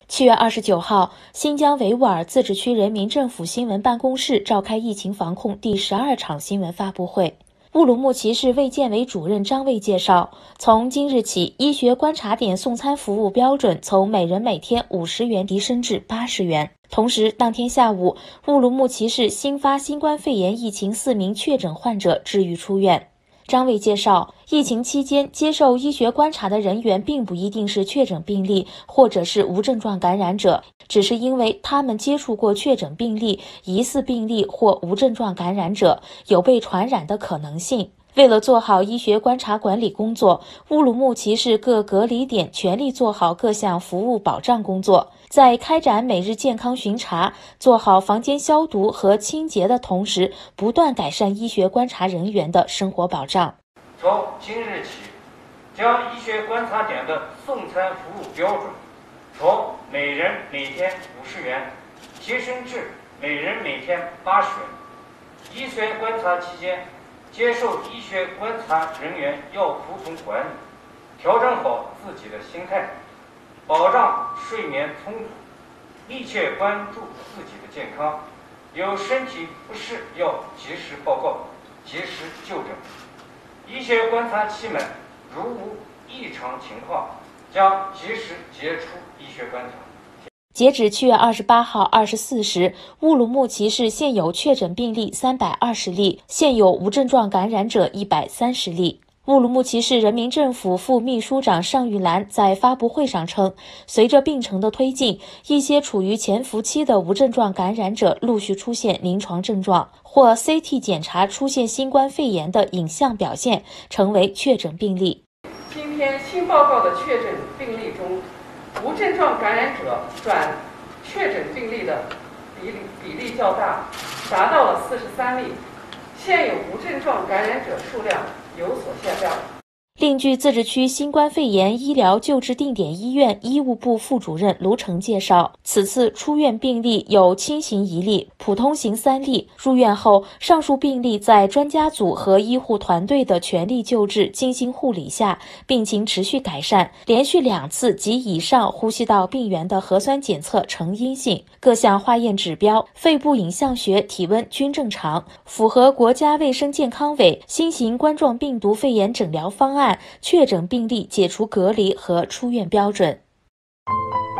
7月29号，新疆维吾尔自治区人民政府新闻办公室召开疫情防控第12场新闻发布会。乌鲁木齐市卫健委主任张卫介绍，从今日起，医学观察点送餐服务标准从每人每天50元提升至80元。同时，当天下午，乌鲁木齐市新发新冠肺炎疫情4名确诊患者治愈出院。张卫介绍，疫情期间接受医学观察的人员并不一定是确诊病例或者是无症状感染者，只是因为他们接触过确诊病例、疑似病例或无症状感染者，有被传染的可能性。为了做好医学观察管理工作，乌鲁木齐市各隔离点全力做好各项服务保障工作，在开展每日健康巡查、做好房间消毒和清洁的同时，不断改善医学观察人员的生活保障。 从今日起，将医学观察点的送餐服务标准从每人每天50元提升至每人每天80元。医学观察期间，接受医学观察人员要服从管理，调整好自己的心态，保障睡眠充足，密切关注自己的健康，有身体不适要及时报告，及时就诊。医学观察期满，如无异常情况，将及时结束医学观察。 截止7月28号24时，乌鲁木齐市现有确诊病例320例，现有无症状感染者130例。乌鲁木齐市人民政府副秘书长尚玉兰在发布会上称，随着病程的推进，一些处于潜伏期的无症状感染者陆续出现临床症状，或 CT 检查出现新冠肺炎的影像表现，成为确诊病例。 今天新报告的确诊病例中，无症状感染者转确诊病例的比例较大，达到了43例，现有无症状感染者数量有所下降。 另据自治区新冠肺炎医疗救治定点医院医务部副主任卢成介绍，此次出院病例有轻型1例、普通型3例。入院后，上述病例在专家组和医护团队的全力救治、精心护理下，病情持续改善，连续2次及以上呼吸道病原的核酸检测呈阴性，各项化验指标、肺部影像学、体温均正常，符合国家卫生健康委新型冠状病毒肺炎诊疗方案确诊病例解除隔离和出院标准。